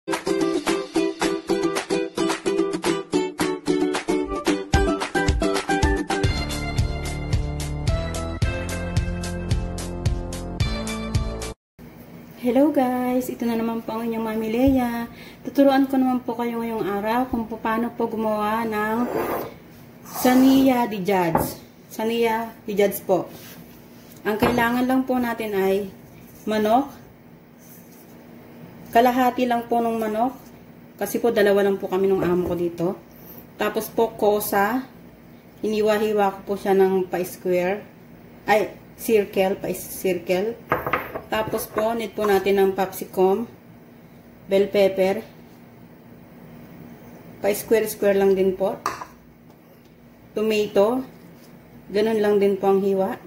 Hello guys! Ito na naman po ang inyong Mami Leia. Tuturuan ko naman po kayo ngayong araw kung paano po gumawa ng Sania di Judge. Sania di Judge po. Ang kailangan lang po natin ay manok. Kalahati lang po ng manok. Kasi po dalawa lang po kami ng amo ko dito. Tapos po kosa. Hiniwa-hiwa ko po siya ng pa-square. Ay, circle. Pa-circle. Tapos po, need po natin ng capsicum, bell pepper, pa-square-square lang din po. Tomato, ganun lang din po ang hiwa.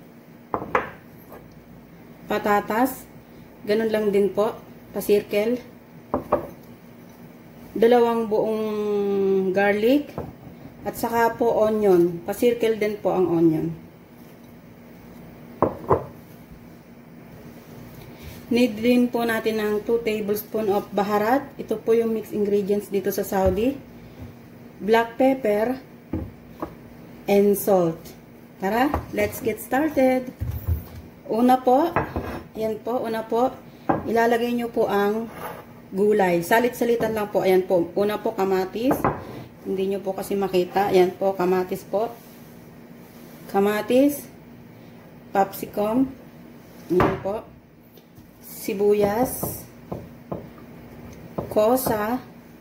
Patatas, ganun lang din po, pa-circle. Dalawang buong garlic, at saka po onion, pa-circle din po ang onion. Need din po natin ng 2 tablespoons of baharat. Ito po yung mixed ingredients dito sa Saudi. Black pepper and salt. Tara, let's get started. Una po, ilalagay nyo po ang gulay. Salit-salitan lang po. Ayan po. Una po, kamatis. Hindi nyo po kasi makita. Ayan po, kamatis po. Kamatis. Capsicum. Ayan po. Sibuyas, kosa,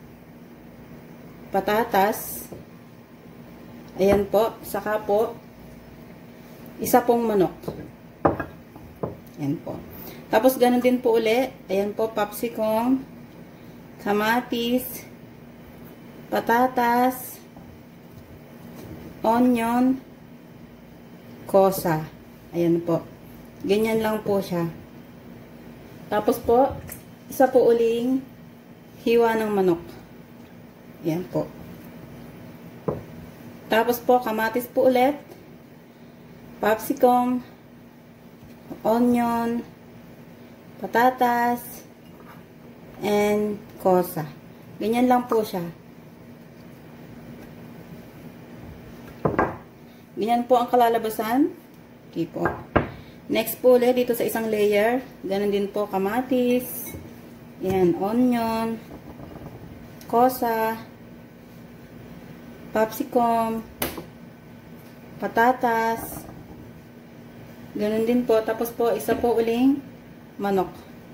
patatas, ayan po, saka po, isa pong manok. Ayan po. Tapos ganun din po uli, ayan po, capsicum, kamatis, patatas, onion, kosa. Ayan po. Ganyan lang po siya. Tapos po, isa po uling hiwa ng manok. Yan po. Tapos po, kamatis po ulit. Capsicum. Onion. Patatas. And kosa. Ganyan lang po siya. Ganyan po ang kalalabasan. Okay po. Next po ulit, dito sa isang layer, ganun din po, kamatis, yan, onion, kosa, capsicum, patatas, ganun din po, tapos po, isa po uling manok.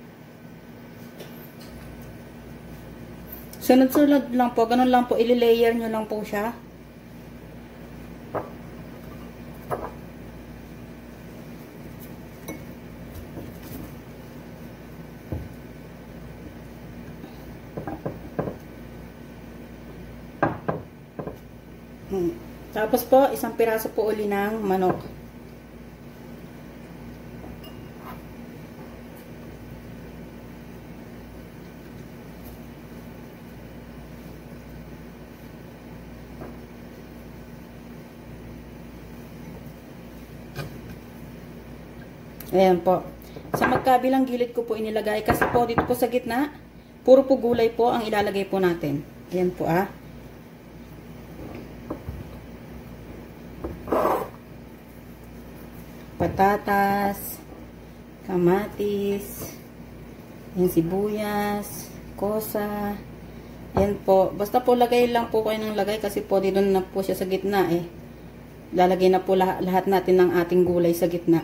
Sunod-sunod lang po, ganun lang po, ili-layer nyo lang po siya. Tapos po, isang piraso po uli ng manok. Ayan po. Sa magkabilang gilid ko po inilagay kasi po dito po sa gitna, puro po gulay po ang ilalagay po natin. Ayan po patatas, kamatis, yung sibuyas, kosa, yan po. Basta po lagay lang po kayo ng lagay kasi po dito na po siya sa gitna eh. Lalagay na po lahat natin ng ating gulay sa gitna.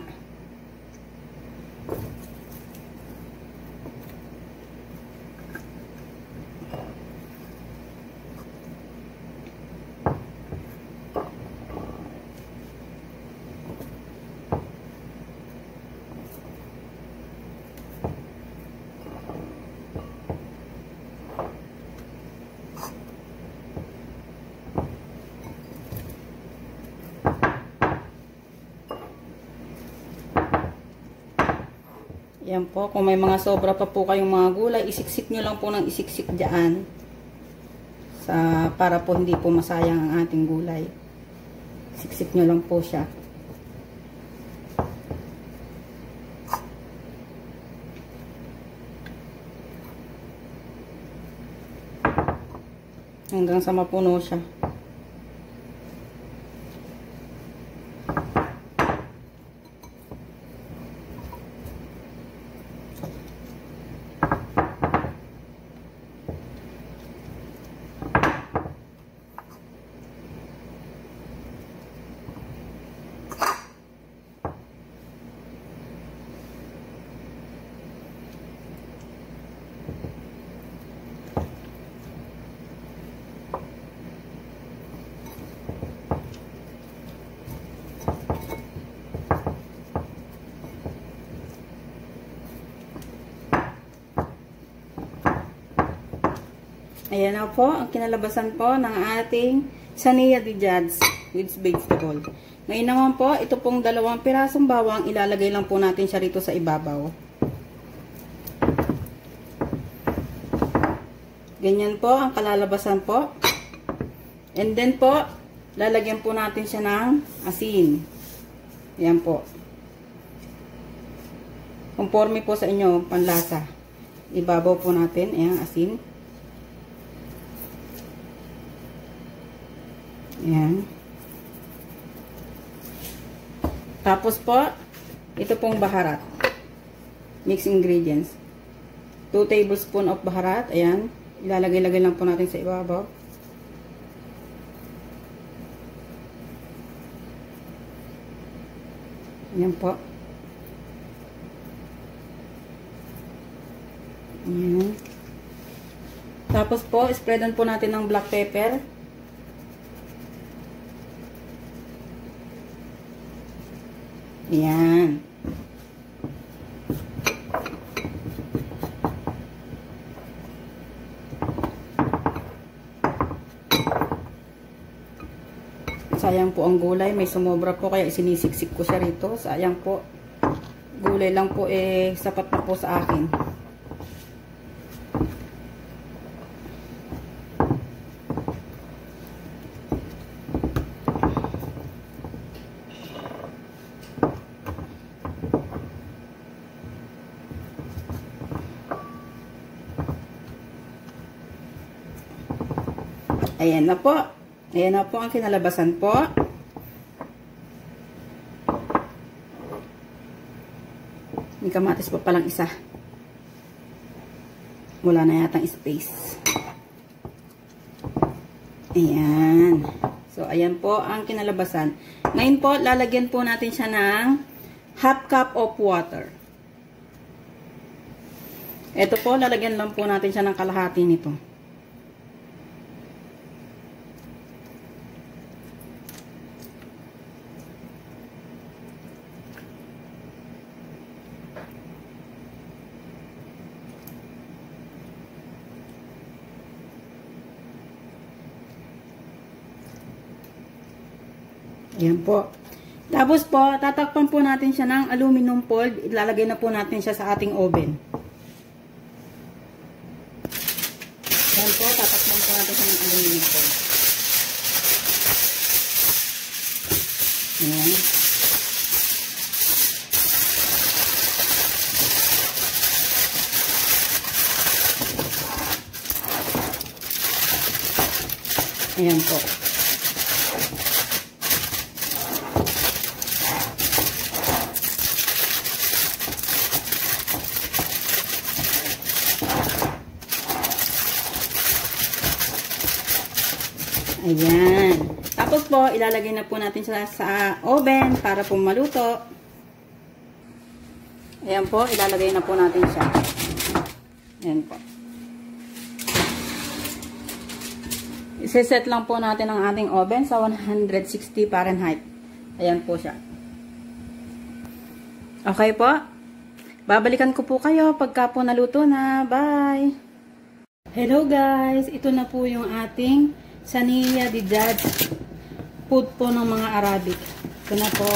Yan po, kung may mga sobra pa po kayong mga gulay, isiksik nyo lang po ng isiksik dyan. Para po hindi po masayang ang ating gulay. Isiksik nyo lang po siya. hanggang sa mapuno siya. Ayan na po, ang kinalabasan po ng ating Sania de Jazz with vegetable. Ngayon naman po, ito pong 2 pirasong bawang, ilalagay lang po natin siya rito sa ibabaw. Ganyan po ang kalalabasan po. And then po, lalagyan po natin siya ng asin. Ayan po. Conforme po sa inyo, panlasa. Ibabaw po natin, ayan, asin. Ayan. Tapos po, ito pong baharat. Mixed ingredients. 2 tablespoons of baharat. Ayan. Ilalagay-lagay lang po natin sa ibabaw. Ayan po. Ayan. Tapos po, spreadan po natin ng black pepper. Ayan. Sayang po ang gulay. May sumobra po kaya sinisiksik ko siya rito. Sayang po. Gulay lang po sapat na po sa akin. Ayan na po. Ayan na po ang kinalabasan po. May kamatis pa palang isa. Wala na yatang space. Ayan. So, ayan po ang kinalabasan. Ngayon po, lalagyan po natin siya ng half cup of water. Ito po, lalagyan lang po natin siya ng kalahati nito. Ayan po. Tapos po, tatakpan po natin siya ng aluminum foil. Ilalagay na po natin siya sa ating oven. Ayan po, tatakpan po natin siya ng aluminum foil. Ayan. Ayan po. Ayan. Tapos po, ilalagay na po natin siya sa oven para po maluto. Ayan po, ilalagay na po natin siya. Ayan po. Iseset lang po natin ang ating oven sa 160 Fahrenheit. Ayan po siya. Okay po. Babalikan ko po kayo pagka po naluto na. Bye! Hello guys! Ito na po yung ating Sania de Jazz food po ng mga Arabic. Ito na po.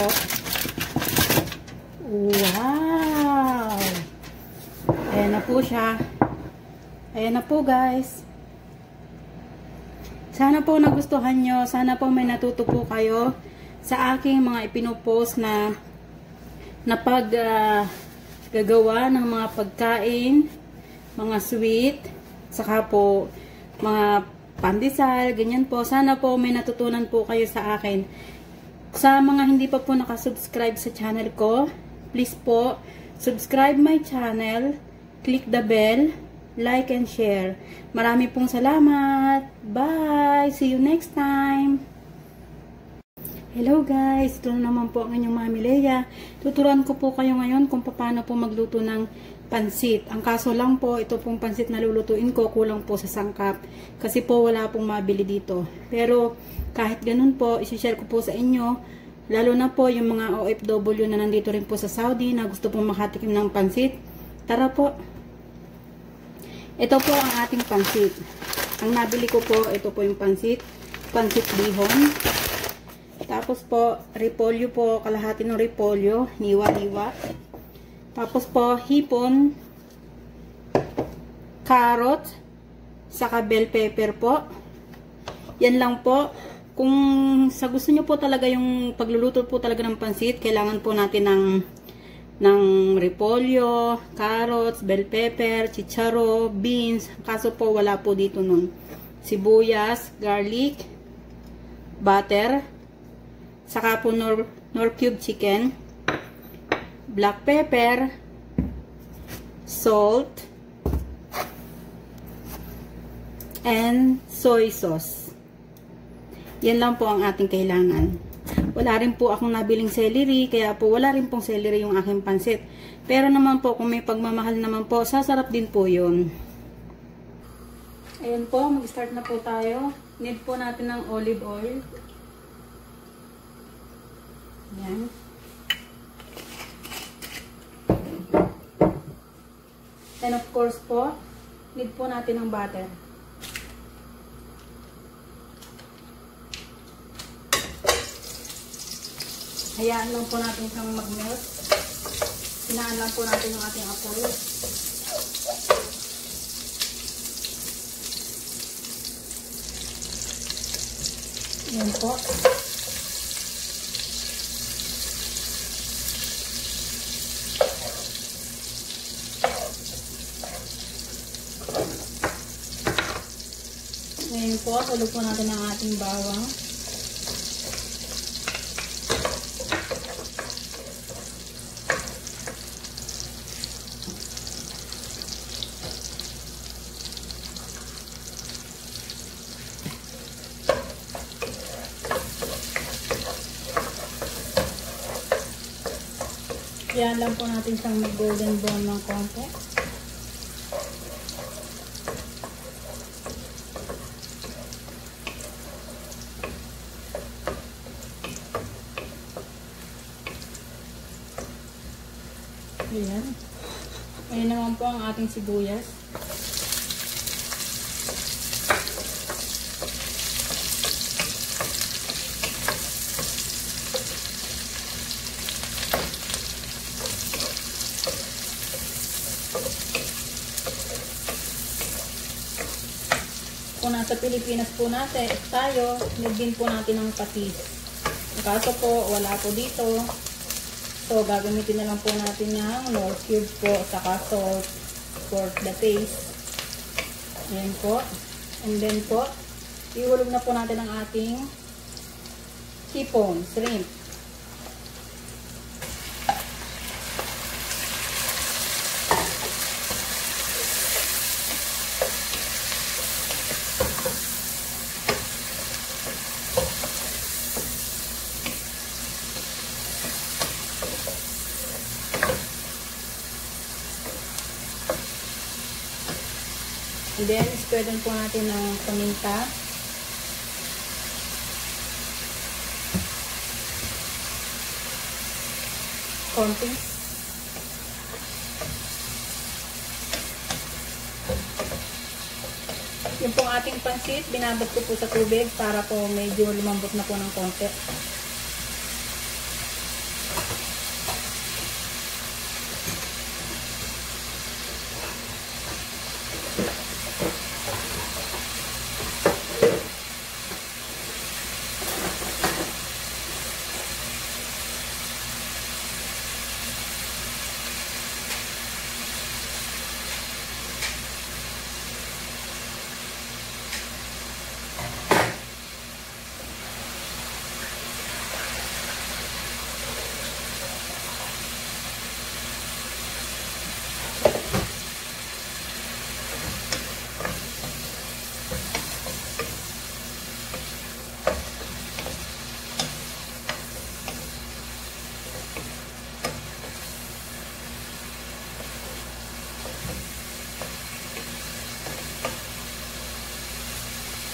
Wow! Ayan na po siya. Ayan na po guys. Sana po nagustuhan nyo. Sana po may natuto po kayo sa aking mga ipinopost na gagawa ng mga pagkain, mga sweet, saka po mga pandesal, ganyan po. Sana po may natutunan po kayo sa akin. Sa mga hindi pa po nakasubscribe sa channel ko, please po, subscribe my channel, click the bell, like and share. Marami pong salamat. Bye! See you next time! Hello guys! Ito na naman po ang inyong Mami Leia. Tuturuan ko po kayo ngayon kung paano po magluto ng pansit. Ang kaso lang po, ito pong pansit na lulutuin ko, kulang po sa sangkap. Kasi po wala pong mabili dito. Pero kahit ganun po, isi-share ko po sa inyo. Lalo na po yung mga OFW na nandito rin po sa Saudi na gusto pong makatikim ng pansit. Tara po! Ito po ang ating pansit. Ang nabili ko po, ito po yung pansit. Pansit bihon. Tapos po, repolyo po, kalahati ng repolyo, hiwa-hiwa. Tapos po, hipon, carrot, saka bell pepper po. Yan lang po. Kung sa gusto nyo po talaga yung pagluluto po talaga ng pansit, kailangan po natin ng repolyo, carrots, bell pepper, chicharo, beans. Kaso po wala po dito nun. Sibuyas, garlic, butter, saka po nor cube chicken, black pepper, salt, and soy sauce. Yan lang po ang ating kailangan. Wala rin po akong nabiling celery, kaya po wala rin pong celery yung aking pansit. Pero naman po, kung may pagmamahal naman po, sasarap din po yun. Ayan po, mag-start na po tayo. Need po natin ng olive oil. Ayan. And of course po, need po natin ng butter. Hayaan lang po natin siyang mag-melt. Hinaan lang po natin yung ating apoy. Ayan po. Ngayon po, tulog po natin ang ating bawang. Yan lang po natin siyang mag-golden brown ng konti. Ayan. Ayan naman po ang ating sibuyas. Kung nasa Pilipinas po natin, tayo, nagdin po natin ng patis. Kaso po, wala po dito. So, gagamitin na lang po natin ng nor cube po, saka salt for the taste. Ayan po. And then po, iulog na po natin ang ating hipon, shrimp. And then, spreadan po natin ng paminta. Konti. Yung pong ating pansit, binabad ko po sa tubig para po medyo lumambot na po ng konti.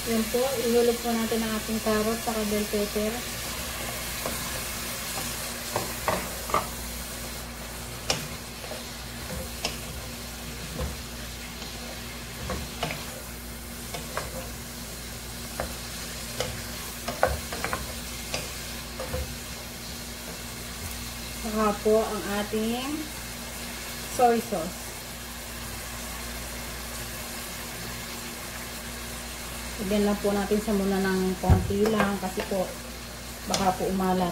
Yan po, ihulog po natin ang ating carrot sa bell pepper. Saka po ang ating soy sauce. Lagyan lang po natin sa muna ng konti lang kasi po baka po umalat.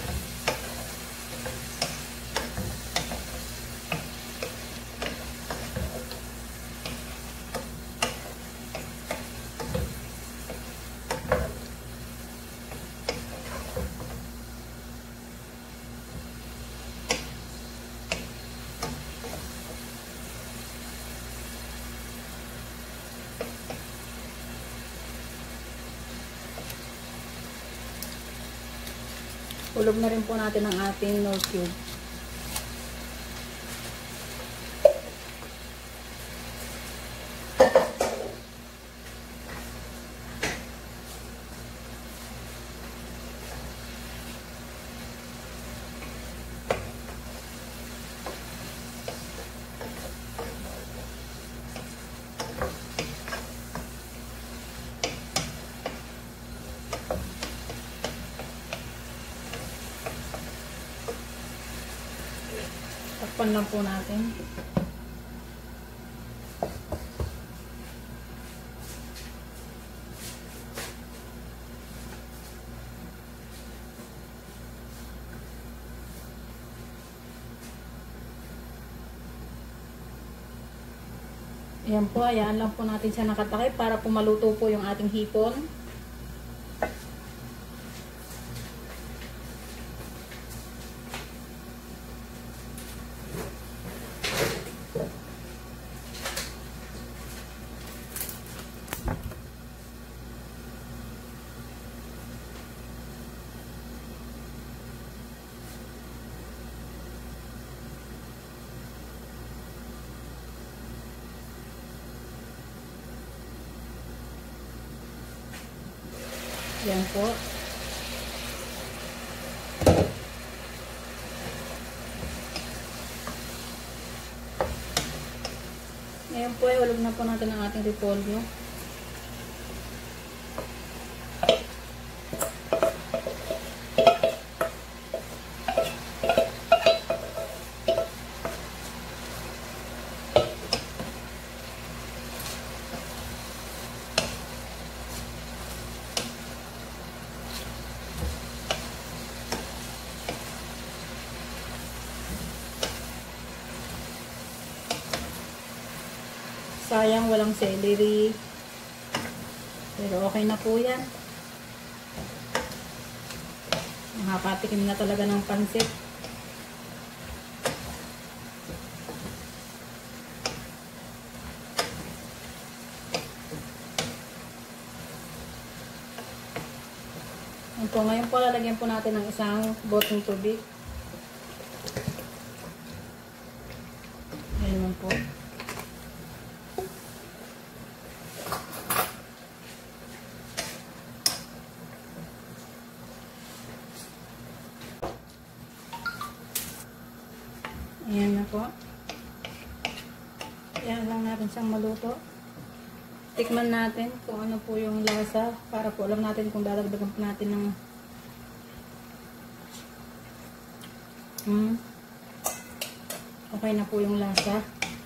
Hulog na rin po natin ang ating Knorr cube. Takpan lang po natin. Ayan po, ayan lang po natin siya nakatakip para po maluto po yung ating hipon. Yan po. Ngayon po, ihulog na po natin ang ating repolyo. Sayang walang celery. Pero okay na po yan. Nakakatikim na talaga ng pansit. Ngayon po lalagyan po natin ng isang botong tubig. Ayan po. Ayan na po. Ayan lang natin siyang maluto. Tikman natin kung ano po yung lasa para po alam natin kung dadagdagan po natin ng okay na po yung lasa.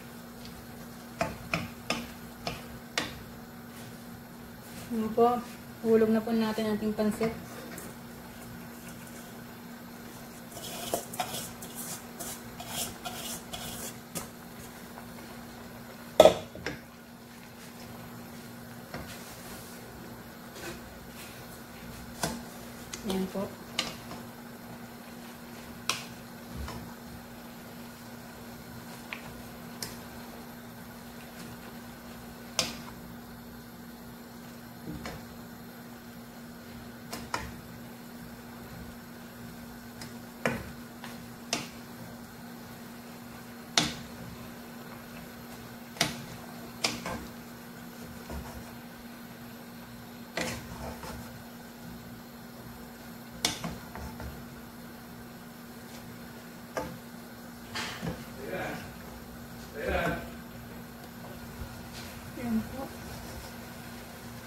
Ayan po. Hulog na po natin ating pansit. Ayan po.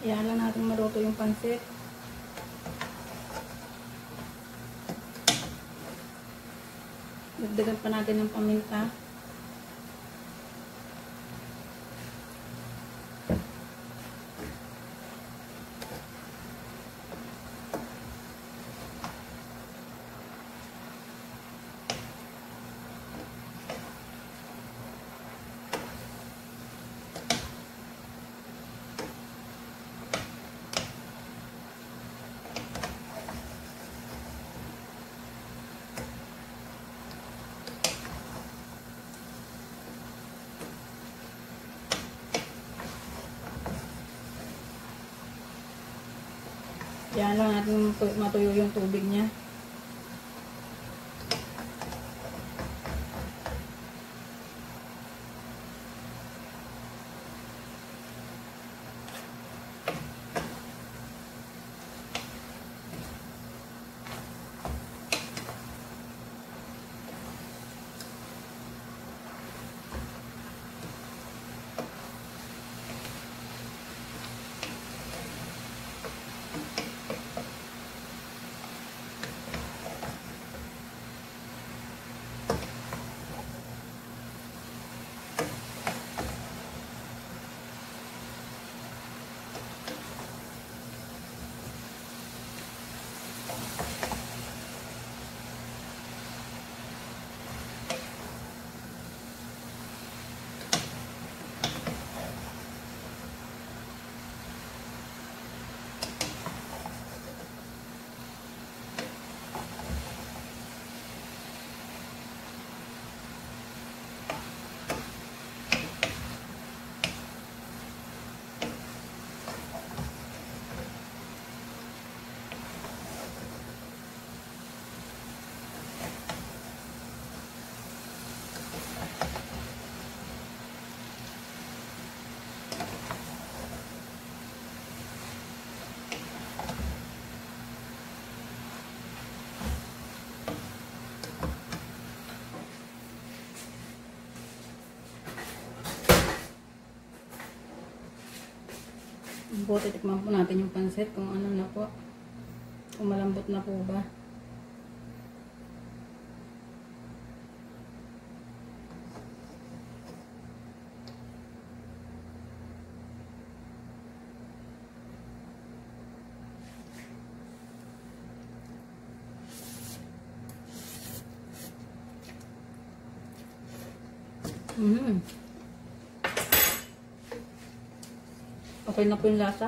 Ayan lang natin maluto yung pansit. Dagdagan pa natin ng paminta. Yan lang natin matuyo yung tubig niya. Po, titikman po natin yung pansit kung ano na po. Kung malambot na po ba. Okay na po yung lasa.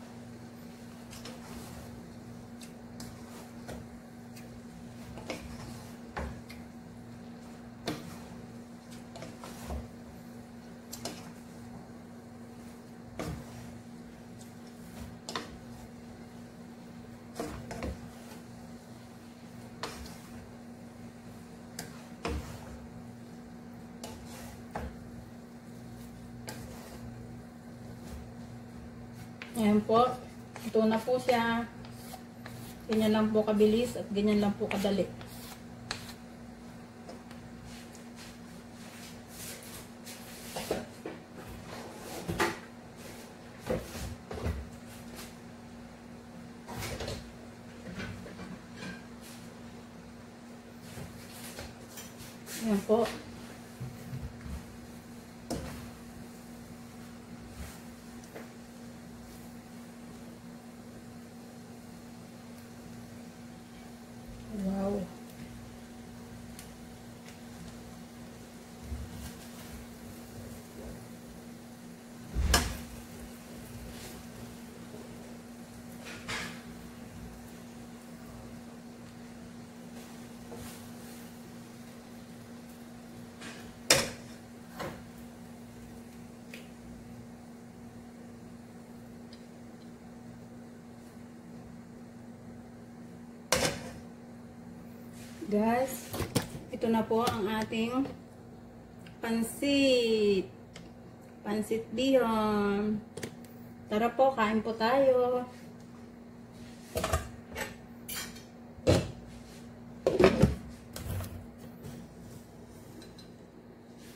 Ayan po. Ito na po siya. Ganyan lang po kabilis at ganyan lang po kadali. Ayan po. Wow. Guys, ito na po ang ating pansit. Pansit bihon. Tara po, kain po tayo.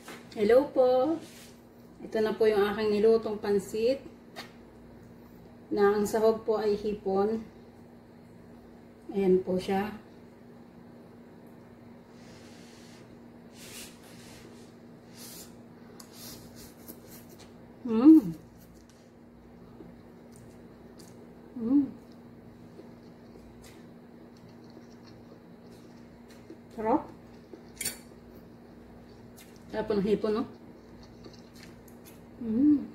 Hello po. Ito na po yung aking nilutong pansit. na ang sahog po ay hipon. Ayan po siya. Mm. Mm. Sarap. Sarap ng hipon, no? Mm.